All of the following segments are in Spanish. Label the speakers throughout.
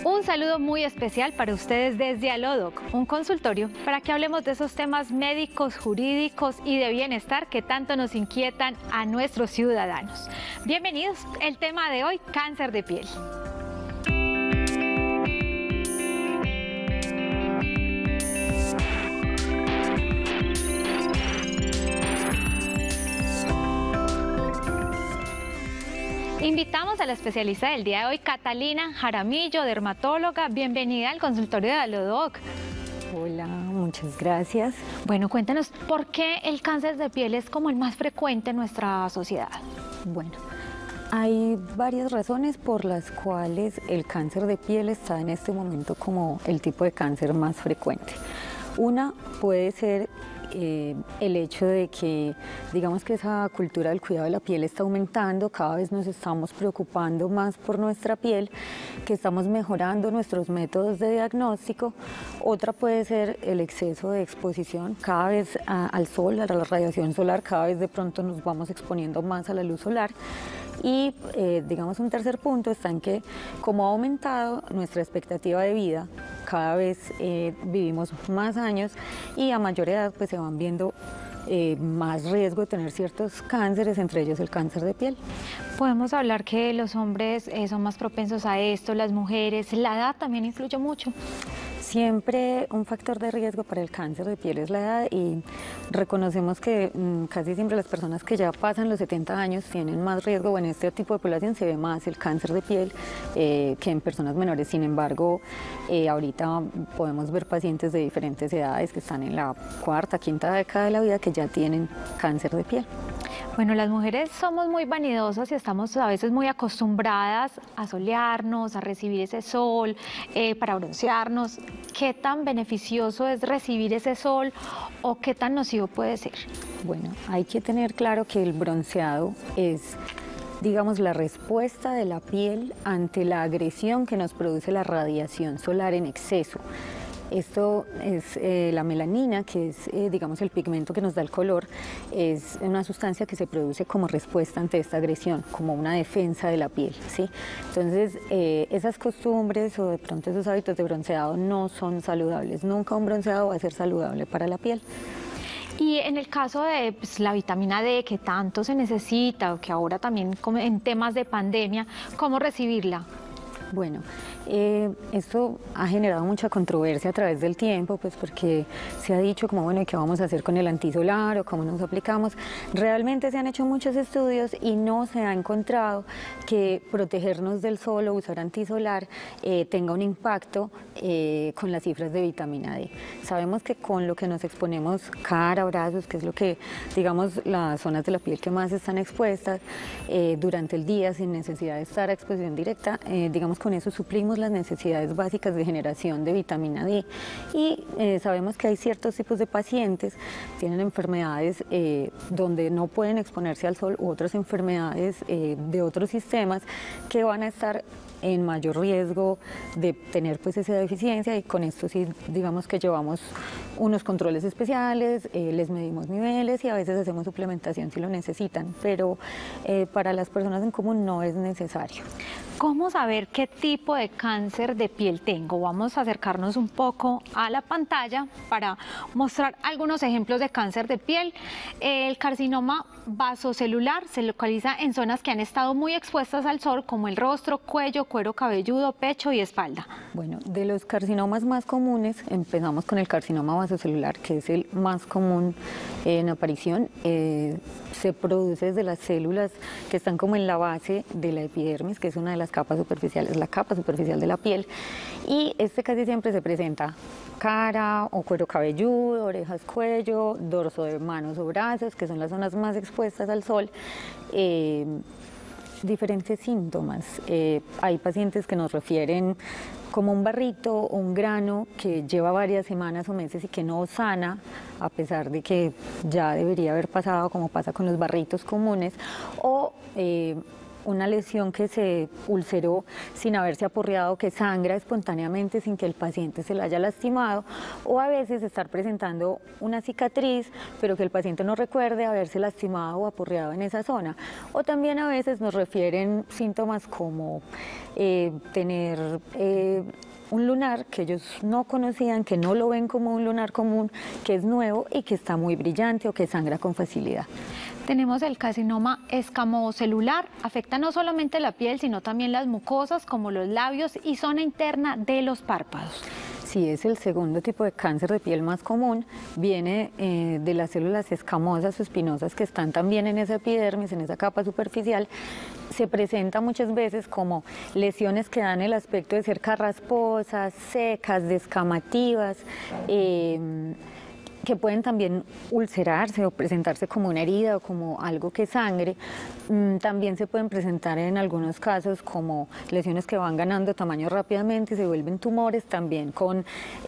Speaker 1: Un saludo muy especial para ustedes desde Alodoc, un consultorio para que hablemos de esos temas médicos, jurídicos y de bienestar que tanto nos inquietan a nuestros ciudadanos. Bienvenidos, el tema de hoy, cáncer de piel. Invitamos a la especialista del día de hoy, Catalina Jaramillo, dermatóloga. Bienvenida al consultorio de Alodoc.
Speaker 2: Hola, muchas gracias.
Speaker 1: Bueno, cuéntanos, ¿por qué el cáncer de piel es como el más frecuente en nuestra sociedad?
Speaker 2: Bueno, hay varias razones por las cuales el cáncer de piel está en este momento como el tipo de cáncer más frecuente. Una puede ser el hecho de que, digamos que esa cultura del cuidado de la piel está aumentando, cada vez nos estamos preocupando más por nuestra piel, que estamos mejorando nuestros métodos de diagnóstico. Otra puede ser el exceso de exposición, cada vez al sol, a la radiación solar, cada vez de pronto nos vamos exponiendo más a la luz solar. Y digamos un tercer punto está en que como ha aumentado nuestra expectativa de vida, cada vez vivimos más años y a mayor edad pues se van viendo más riesgo de tener ciertos cánceres, entre ellos el cáncer de piel.
Speaker 1: Podemos hablar que los hombres son más propensos a esto, las mujeres, la edad también influye mucho.
Speaker 2: Siempre un factor de riesgo para el cáncer de piel es la edad y reconocemos que casi siempre las personas que ya pasan los 70 años tienen más riesgo, o en este tipo de población se ve más el cáncer de piel que en personas menores. Sin embargo, ahorita podemos ver pacientes de diferentes edades que están en la cuarta, quinta década de la vida que ya tienen cáncer de piel.
Speaker 1: Bueno, las mujeres somos muy vanidosas y estamos a veces muy acostumbradas a solearnos, a recibir ese sol, para broncearnos. ¿Qué tan beneficioso es recibir ese sol o qué tan nocivo puede ser?
Speaker 2: Bueno, hay que tener claro que el bronceado es, digamos, la respuesta de la piel ante la agresión que nos produce la radiación solar en exceso. Esto es la melanina, que es, digamos, el pigmento que nos da el color, es una sustancia que se produce como respuesta ante esta agresión, como una defensa de la piel, ¿sí? Entonces, esas costumbres o de pronto esos hábitos de bronceado no son saludables. Nunca un bronceado va a ser saludable para la piel.
Speaker 1: Y en el caso de la vitamina D, que tanto se necesita, o que ahora también en temas de pandemia, ¿cómo recibirla?
Speaker 2: Bueno, esto ha generado mucha controversia a través del tiempo, pues porque se ha dicho como, bueno, ¿qué vamos a hacer con el antisolar o cómo nos aplicamos? Realmente se han hecho muchos estudios y no se ha encontrado que protegernos del sol o usar antisolar tenga un impacto con las cifras de vitamina D. Sabemos que con lo que nos exponemos, cara, brazos, que es lo que, digamos, las zonas de la piel que más están expuestas durante el día sin necesidad de estar a exposición directa, digamos, con eso suplimos las necesidades básicas de generación de vitamina D y sabemos que hay ciertos tipos de pacientes que tienen enfermedades donde no pueden exponerse al sol u otras enfermedades de otros sistemas que van a estar en mayor riesgo de tener pues esa deficiencia, y con esto sí digamos que llevamos unos controles especiales, les medimos niveles y a veces hacemos suplementación si lo necesitan, pero para las personas en común no es necesario.
Speaker 1: ¿Cómo saber qué tipo de cáncer de piel tengo? Vamos a acercarnos un poco a la pantalla para mostrar algunos ejemplos de cáncer de piel. El carcinoma vasocelular se localiza en zonas que han estado muy expuestas al sol, como el rostro, cuello, cuero cabelludo, pecho y espalda.
Speaker 2: Bueno, de los carcinomas más comunes, empezamos con el carcinoma vasocelular, que es el más común en aparición. Se produce desde las células que están como en la base de la epidermis, que es una de las capas superficiales, la capa superficial de la piel, y este casi siempre se presenta cara o cuero cabelludo, orejas, cuello, dorso de manos o brazos, que son las zonas más expuestas al sol. Diferentes síntomas. Hay pacientes que nos refieren como un barrito o un grano que lleva varias semanas o meses y que no sana, a pesar de que ya debería haber pasado, como pasa con los barritos comunes, o una lesión que se ulceró sin haberse aporreado, que sangra espontáneamente sin que el paciente se la haya lastimado, o a veces estar presentando una cicatriz, pero que el paciente no recuerde haberse lastimado o aporreado en esa zona. O también a veces nos refieren síntomas como tener un lunar que ellos no conocían, que no lo ven como un lunar común, que es nuevo y que está muy brillante o que sangra con facilidad.
Speaker 1: Tenemos el carcinoma escamocelular, afecta no solamente la piel, sino también las mucosas como los labios y zona interna de los párpados.
Speaker 2: Sí, es el segundo tipo de cáncer de piel más común, viene de las células escamosas o espinosas que están también en esa epidermis, en esa capa superficial. Se presenta muchas veces como lesiones que dan el aspecto de ser carrasposas, secas, descamativas, que pueden también ulcerarse o presentarse como una herida o como algo que sangre. También se pueden presentar en algunos casos como lesiones que van ganando tamaño rápidamente y se vuelven tumores, también con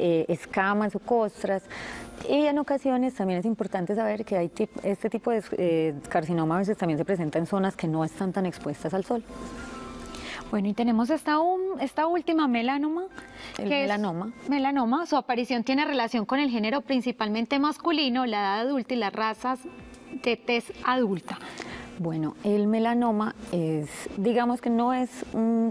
Speaker 2: escamas o costras. Y en ocasiones también es importante saber que este tipo de carcinoma a veces también se presenta en zonas que no están tan expuestas al sol.
Speaker 1: Bueno, y tenemos esta última melanoma.
Speaker 2: El melanoma.
Speaker 1: Melanoma, su aparición tiene relación con el género principalmente masculino, la edad adulta y las razas de tez adulta.
Speaker 2: Bueno, el melanoma digamos que no es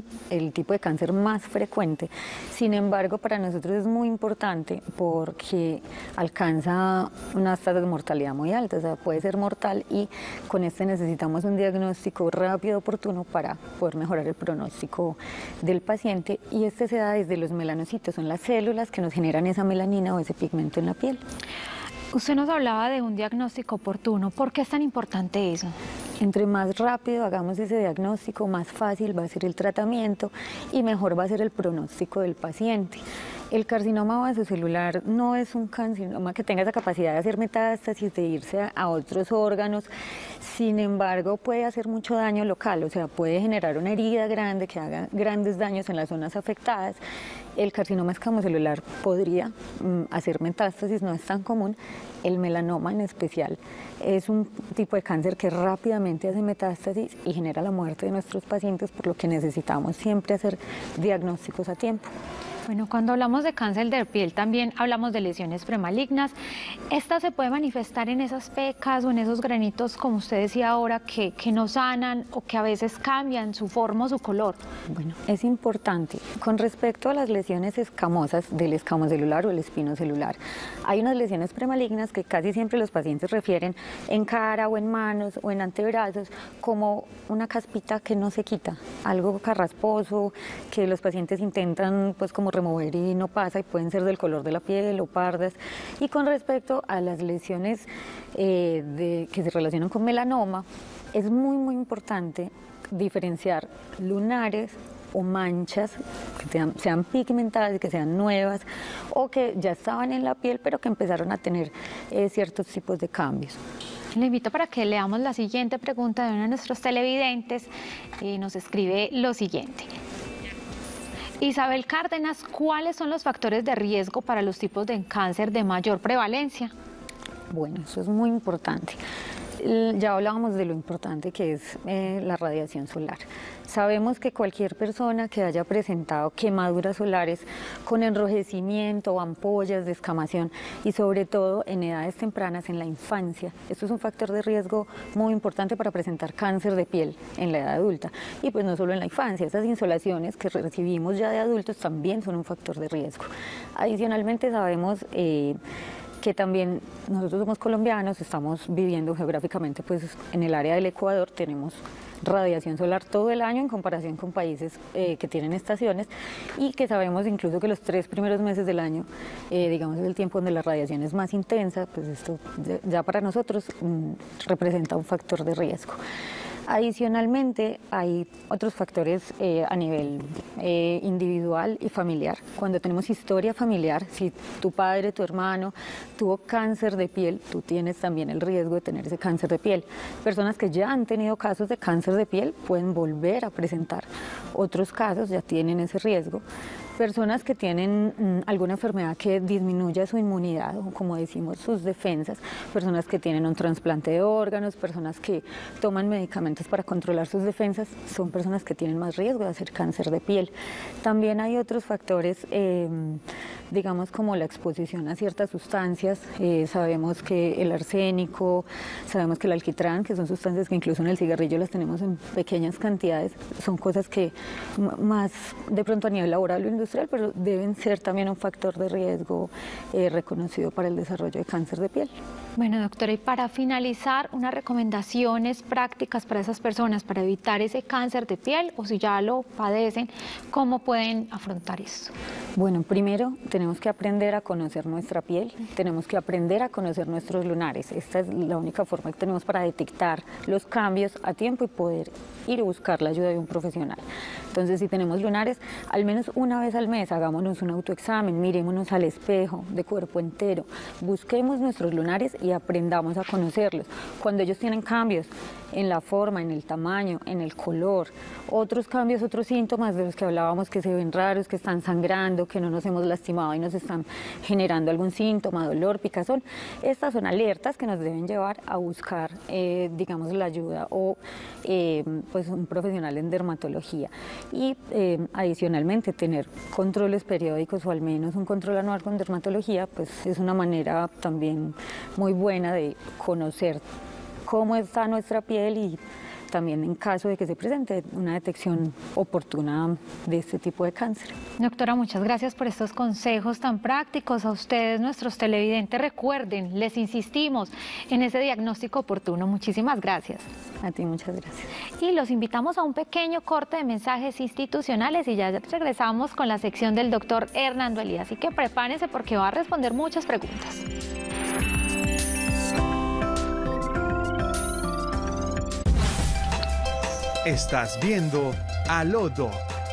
Speaker 2: el tipo de cáncer más frecuente, sin embargo para nosotros es muy importante porque alcanza unas tasas de mortalidad muy altas, o sea, puede ser mortal y con necesitamos un diagnóstico rápido, oportuno para poder mejorar el pronóstico del paciente, y se da desde los melanocitos, son las células que nos generan esa melanina o ese pigmento en la piel.
Speaker 1: Usted nos hablaba de un diagnóstico oportuno. ¿Por qué es tan importante eso?
Speaker 2: Entre más rápido hagamos ese diagnóstico, más fácil va a ser el tratamiento y mejor va a ser el pronóstico del paciente. El carcinoma vasocelular no es un carcinoma que tenga esa capacidad de hacer metástasis, de irse a otros órganos, sin embargo puede hacer mucho daño local, o sea, puede generar una herida grande que haga grandes daños en las zonas afectadas. El carcinoma escamocelular podría hacer metástasis, no es tan común. El melanoma en especial es un tipo de cáncer que rápidamente hace metástasis y genera la muerte de nuestros pacientes, por lo que necesitamos siempre hacer diagnósticos a tiempo.
Speaker 1: Bueno, cuando hablamos de cáncer de piel también hablamos de lesiones premalignas. ¿Esta se puede manifestar en esas pecas o en esos granitos, como usted decía ahora, que no sanan o que a veces cambian su forma o su color?
Speaker 2: Bueno, es importante. Con respecto a las lesiones escamosas del escamocelular o el espinocelular, hay unas lesiones premalignas que casi siempre los pacientes refieren en cara o en manos o en antebrazos como una caspita que no se quita, algo carrasposo que los pacientes intentan pues como remover y no pasa, y pueden ser del color de la piel o pardas. Y con respecto a las lesiones que se relacionan con melanoma, es muy importante diferenciar lunares o manchas que sean pigmentadas, que sean nuevas o que ya estaban en la piel pero que empezaron a tener ciertos tipos de cambios.
Speaker 1: Le invito para que leamos la siguiente pregunta de uno de nuestros televidentes y nos escribe lo siguiente. Isabel Cárdenas, ¿cuáles son los factores de riesgo para los tipos de cáncer de mayor prevalencia?
Speaker 2: Bueno, eso es muy importante. Ya hablábamos de lo importante que es la radiación solar. Sabemos que cualquier persona que haya presentado quemaduras solares con enrojecimiento, ampollas, descamación y sobre todo en edades tempranas, en la infancia, esto es un factor de riesgo muy importante para presentar cáncer de piel en la edad adulta. Y pues no solo en la infancia, esas insolaciones que recibimos ya de adultos también son un factor de riesgo. Adicionalmente sabemos que también nosotros somos colombianos, estamos viviendo geográficamente pues en el área del Ecuador, tenemos radiación solar todo el año en comparación con países que tienen estaciones, y que sabemos incluso que los 3 primeros meses del año, digamos, es el tiempo donde la radiación es más intensa, pues esto ya para nosotros representa un factor de riesgo. Adicionalmente, hay otros factores a nivel individual y familiar. Cuando tenemos historia familiar, si tu padre, tu hermano tuvo cáncer de piel, tú tienes también el riesgo de tener ese cáncer de piel. Personas que ya han tenido casos de cáncer de piel pueden volver a presentar. Otros casos ya tienen ese riesgo. Personas que tienen alguna enfermedad que disminuya su inmunidad, o como decimos, sus defensas, personas que tienen un trasplante de órganos, personas que toman medicamentos para controlar sus defensas, son personas que tienen más riesgo de hacer cáncer de piel. También hay otros factores, digamos, como la exposición a ciertas sustancias. Sabemos que el arsénico, sabemos que el alquitrán, que son sustancias que incluso en el cigarrillo las tenemos en pequeñas cantidades, son cosas que más de pronto a nivel laboral o industrial, pero deben ser también un factor de riesgo reconocido para el desarrollo de cáncer de piel.
Speaker 1: Bueno, doctora, y para finalizar, unas recomendaciones prácticas para esas personas para evitar ese cáncer de piel, o si ya lo padecen, ¿cómo pueden afrontar esto?
Speaker 2: Bueno, primero tenemos que aprender a conocer nuestra piel, tenemos que aprender a conocer nuestros lunares. Esta es la única forma que tenemos para detectar los cambios a tiempo y poder ir a buscar la ayuda de un profesional. Entonces, si tenemos lunares, al menos una vez al mes hagámonos un autoexamen, mirémonos al espejo de cuerpo entero, busquemos nuestros lunares y aprendamos a conocerlos. Cuando ellos tienen cambios en la forma, en el tamaño, en el color, otros cambios, otros síntomas de los que hablábamos que se ven raros, que están sangrando, que no nos hemos lastimado y nos están generando algún síntoma, dolor, picazón, estas son alertas que nos deben llevar a buscar, digamos, la ayuda o pues un profesional en dermatología. Y adicionalmente tener controles periódicos o al menos un control anual con dermatología, pues es una manera también muy buena de conocer cómo está nuestra piel y también en caso de que se presente una detección oportuna de este tipo de cáncer.
Speaker 1: Doctora, muchas gracias por estos consejos tan prácticos. A ustedes, nuestros televidentes, recuerden, les insistimos en ese diagnóstico oportuno. Muchísimas gracias.
Speaker 2: A ti, muchas gracias.
Speaker 1: Y los invitamos a un pequeño corte de mensajes institucionales y ya regresamos con la sección del doctor Hernando Elías. Así que prepárense porque va a responder muchas preguntas.
Speaker 3: Estás viendo Aló Doc.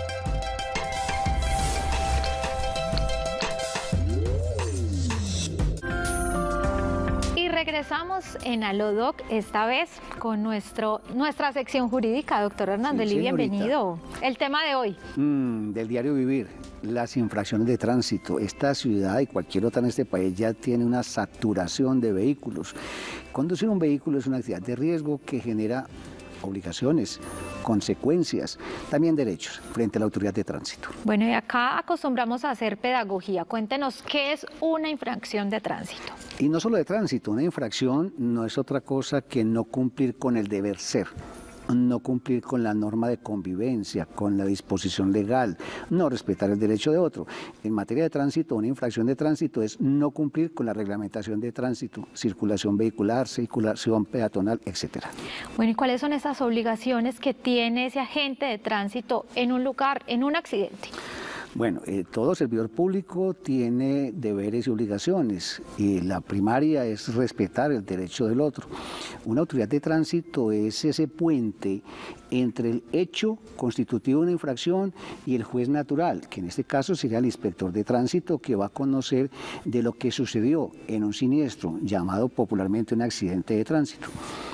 Speaker 1: Y regresamos en Aló Doc, esta vez con nuestra sección jurídica. Doctor Hernando Elías, bienvenido. El tema de hoy.
Speaker 4: Del diario vivir, las infracciones de tránsito. Esta ciudad y cualquier otra en este país ya tiene una saturación de vehículos. Conducir un vehículo es una actividad de riesgo que genera obligaciones, consecuencias, también derechos frente a la autoridad de tránsito.
Speaker 1: Bueno, y acá acostumbramos a hacer pedagogía. Cuéntenos, ¿qué es una infracción de tránsito?
Speaker 4: Y no solo de tránsito, una infracción no es otra cosa que no cumplir con el deber ser. No cumplir con la norma de convivencia, con la disposición legal, no respetar el derecho de otro. En materia de tránsito, una infracción de tránsito es no cumplir con la reglamentación de tránsito, circulación vehicular, circulación peatonal, etc.
Speaker 1: Bueno, ¿y cuáles son esas obligaciones que tiene ese agente de tránsito en un lugar, en un accidente?
Speaker 4: Bueno, todo servidor público tiene deberes y obligaciones y la primaria es respetar el derecho del otro. Una autoridad de tránsito es ese puente entre el hecho constitutivo de una infracción y el juez natural, que en este caso sería el inspector de tránsito que va a conocer de lo que sucedió en un siniestro, llamado popularmente un accidente de tránsito.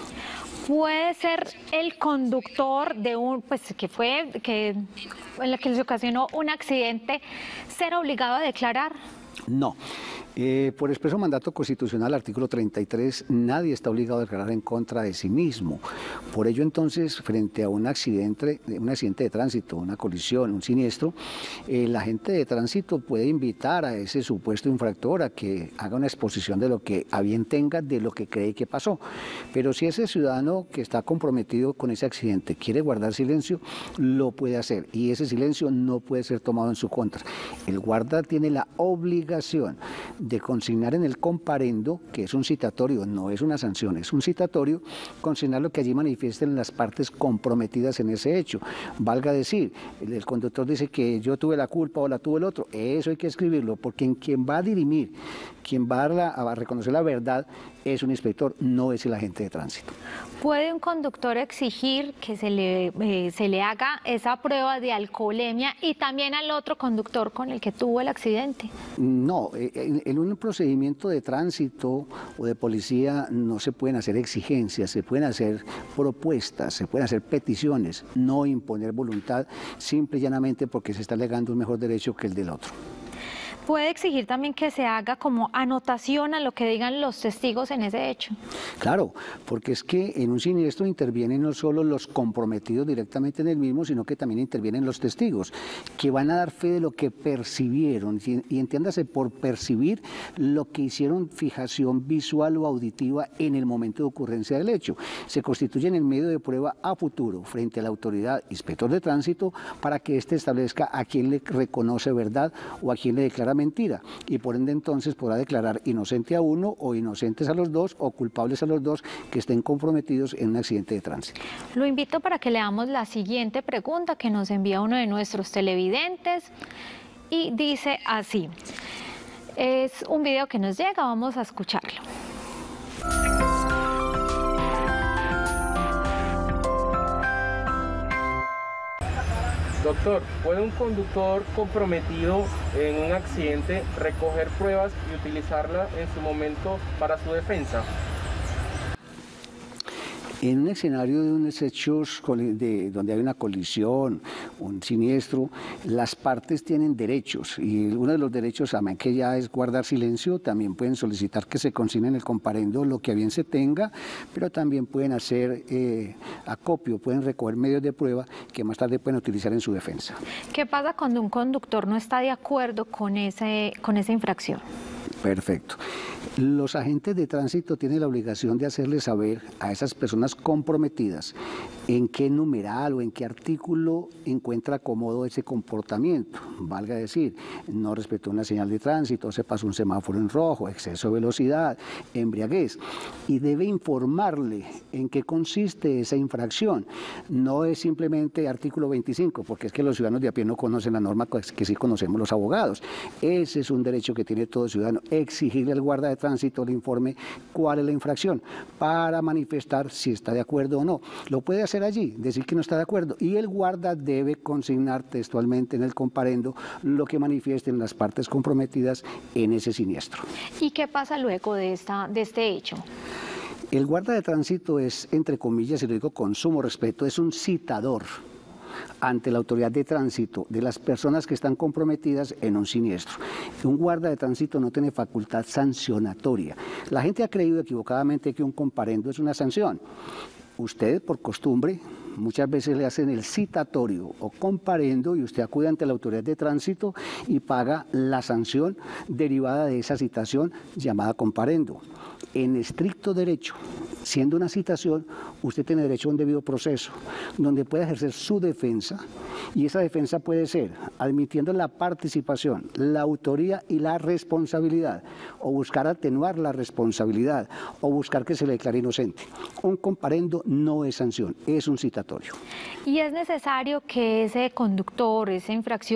Speaker 1: Puede ser el conductor de un, pues en la que les ocasionó un accidente, ser obligado a declarar.
Speaker 4: No. Por expreso mandato constitucional, artículo 33, nadie está obligado a declarar en contra de sí mismo. Por ello, entonces, frente a un accidente de tránsito, una colisión, un siniestro, el agente de tránsito puede invitar a ese supuesto infractor a que haga una exposición de lo que a bien tenga, de lo que cree que pasó. Pero si ese ciudadano que está comprometido con ese accidente quiere guardar silencio, lo puede hacer y ese silencio no puede ser tomado en su contra. El guarda tiene la obligación de consignar en el comparendo, que es un citatorio, no es una sanción, es un citatorio, consignar lo que allí manifiesten las partes comprometidas en ese hecho. Valga decir, el conductor dice que yo tuve la culpa o la tuvo el otro, eso hay que escribirlo, porque en quien va a dirimir, quien va a reconocer la verdad, es un inspector, no es el agente de tránsito.
Speaker 1: ¿Puede un conductor exigir que se le haga esa prueba de alcoholemia y también al otro conductor con el que tuvo el accidente?
Speaker 4: No, en un procedimiento de tránsito o de policía no se pueden hacer exigencias, se pueden hacer propuestas, se pueden hacer peticiones, no imponer voluntad, simple y llanamente porque se está alegando un mejor derecho que el del otro.
Speaker 1: ¿Puede exigir también que se haga como anotación a lo que digan los testigos en ese hecho?
Speaker 4: Claro, porque es que en un siniestro intervienen no solo los comprometidos directamente en el mismo, sino que también intervienen los testigos, que van a dar fe de lo que percibieron, y entiéndase por percibir lo que hicieron fijación visual o auditiva en el momento de ocurrencia del hecho. Se constituyen el medio de prueba a futuro frente a la autoridad inspector de tránsito para que éste establezca a quién le reconoce verdad o a quién le declara mentira, y por ende entonces podrá declarar inocente a uno o inocentes a los dos o culpables a los dos que estén comprometidos en un accidente de tránsito.
Speaker 1: Lo invito para que leamos la siguiente pregunta que nos envía uno de nuestros televidentes y dice así. Es un video que nos llega, vamos a escucharlo.
Speaker 5: Doctor, ¿puede un conductor comprometido en un accidente recoger pruebas y utilizarlas en su momento para su defensa?
Speaker 4: En un escenario de unos hechos donde hay una colisión, un siniestro, las partes tienen derechos, y uno de los derechos, además que ya es guardar silencio, también pueden solicitar que se consigne en el comparendo lo que a bien se tenga, pero también pueden hacer acopio, pueden recoger medios de prueba que más tarde pueden utilizar en su defensa.
Speaker 1: ¿Qué pasa cuando un conductor no está de acuerdo con esa infracción?
Speaker 4: Perfecto. Los agentes de tránsito tienen la obligación de hacerle saber a esas personas comprometidas en qué numeral o en qué artículo encuentra cómodo ese comportamiento. Valga decir, no respetó una señal de tránsito, se pasó un semáforo en rojo, exceso de velocidad, embriaguez. Y debe informarle en qué consiste esa infracción. No es simplemente artículo 25, porque es que los ciudadanos de a pie no conocen la norma que sí conocemos los abogados. Ese es un derecho que tiene todo ciudadano, exigirle al guarda de tránsito el informe cuál es la infracción para manifestar si está de acuerdo o no. Lo puede hacer allí, decir que no está de acuerdo, y el guarda debe consignar textualmente en el comparendo lo que manifiesten las partes comprometidas en ese siniestro.
Speaker 1: ¿Y qué pasa luego de este hecho?
Speaker 4: El guarda de tránsito es, entre comillas, y lo digo con sumo respeto, es un citador ante la autoridad de tránsito de las personas que están comprometidas en un siniestro. Un guarda de tránsito no tiene facultad sancionatoria. La gente ha creído equivocadamente que un comparendo es una sanción. Usted, por costumbre, muchas veces le hacen el citatorio o comparendo y usted acude ante la autoridad de tránsito y paga la sanción derivada de esa citación llamada comparendo. En estricto derecho, siendo una citación, usted tiene derecho a un debido proceso, donde puede ejercer su defensa, y esa defensa puede ser admitiendo la participación, la autoría y la responsabilidad, o buscar atenuar la responsabilidad, o buscar que se le declare inocente. Un comparendo no es sanción, es un citatorio.
Speaker 1: ¿Y es necesario que ese conductor, ese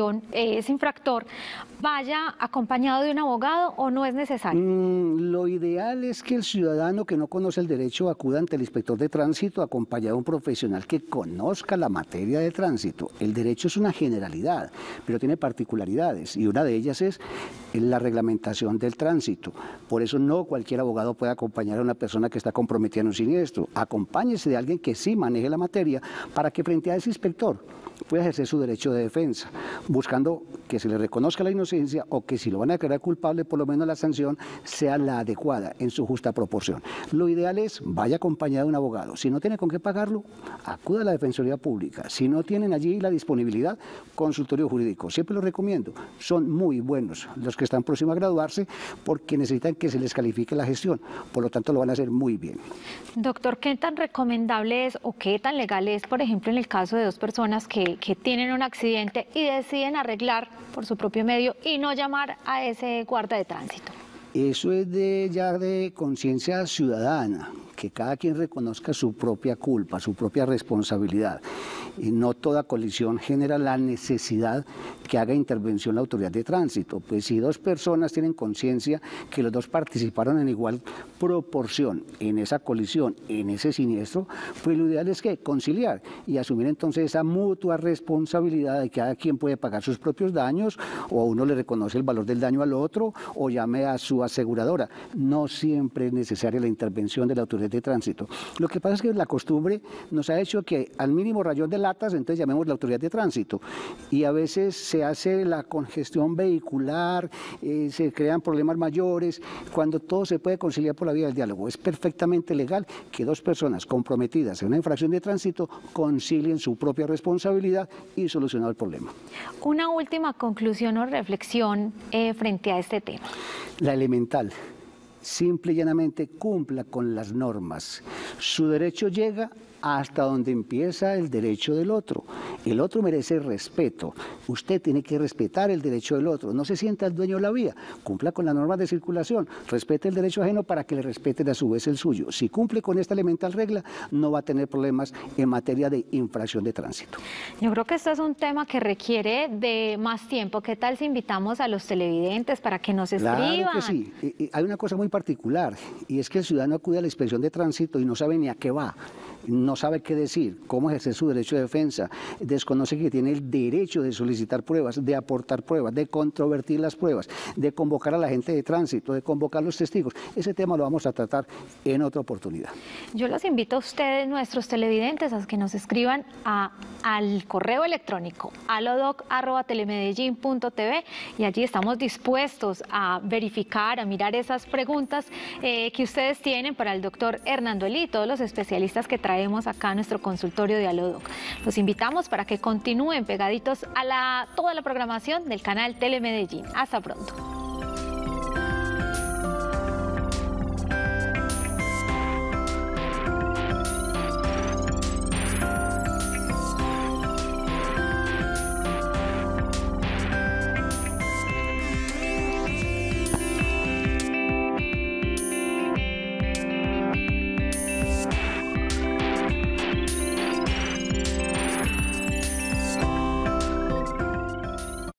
Speaker 1: infractor, vaya acompañado de un abogado o no es necesario?
Speaker 4: Lo ideal es que el ciudadano que no conoce el derecho acuda ante el inspector de tránsito acompañado de un profesional que conozca la materia de tránsito. El derecho es una generalidad, pero tiene particularidades, y una de ellas es la reglamentación del tránsito. Por eso no cualquier abogado puede acompañar a una persona que está comprometida en un siniestro. Acompáñese de alguien que sí maneje la materia para que frente a ese inspector pueda ejercer su derecho de defensa, buscando que se le reconozca la inocencia o que si lo van a declarar culpable, por lo menos la sanción sea la adecuada en su justa proporción. Lo ideal es vaya acompañado de un abogado. Si no tiene con qué pagarlo, acuda a la Defensoría Pública. Si no tienen allí la disponibilidad, consultorio jurídico. Siempre lo recomiendo. Son muy buenos los que están próximos a graduarse porque necesitan que se les califique la gestión. Por lo tanto, lo van a hacer muy bien.
Speaker 1: Doctor, ¿qué tan recomendable es o qué tan legal es, por ejemplo, en el caso de dos personas que tienen un accidente y deciden arreglar por su propio medio y no llamar a ese guarda de tránsito?
Speaker 4: Eso es ya de conciencia ciudadana. que cada quien reconozca su propia culpa, su propia responsabilidad. Y no toda colisión genera la necesidad que haga intervención la autoridad de tránsito. Pues si dos personas tienen conciencia que los dos participaron en igual proporción en esa colisión, en ese siniestro, pues lo ideal es que conciliar y asumir entonces esa mutua responsabilidad de que cada quien puede pagar sus propios daños, o uno le reconoce el valor del daño al otro, o llame a su aseguradora. No siempre es necesaria la intervención de la autoridad de tránsito. Lo que pasa es que la costumbre nos ha hecho que al mínimo rayón de latas, entonces llamemos la autoridad de tránsito, y a veces se hace la congestión vehicular, se crean problemas mayores, cuando todo se puede conciliar por la vía del diálogo. Es perfectamente legal que dos personas comprometidas en una infracción de tránsito concilien su propia responsabilidad y solucionar el problema.
Speaker 1: Una última conclusión o reflexión frente a este tema.
Speaker 4: La elemental. Simple y llanamente cumpla con las normas. Su derecho llega hasta donde empieza el derecho del otro. El otro merece respeto. Usted tiene que respetar el derecho del otro. No se sienta el dueño de la vía. Cumpla con las normas de circulación. Respete el derecho ajeno para que le respeten a su vez el suyo. Si cumple con esta elemental regla, no va a tener problemas en materia de infracción de tránsito.
Speaker 1: Yo creo que esto es un tema que requiere de más tiempo. ¿Qué tal si invitamos a los televidentes para que nos escriban?
Speaker 4: Claro que sí. Hay una cosa muy particular, y es que el ciudadano acude a la inspección de tránsito y no sabe ni a qué va. No sabe qué decir, cómo ejercer su derecho de defensa, desconoce que tiene el derecho de solicitar pruebas, de aportar pruebas, de controvertir las pruebas, de convocar a la gente de tránsito, de convocar a los testigos. Ese tema lo vamos a tratar en otra oportunidad.
Speaker 1: Yo los invito a ustedes, nuestros televidentes, a que nos escriban al correo electrónico alodoc@telemedellin.tv, y allí estamos dispuestos a verificar, a mirar esas preguntas que ustedes tienen para el doctor Hernando Elí y todos los especialistas que traemos acá a nuestro consultorio de Alodoc. Los invitamos para que continúen pegaditos a toda la programación del canal Telemedellín. Hasta pronto.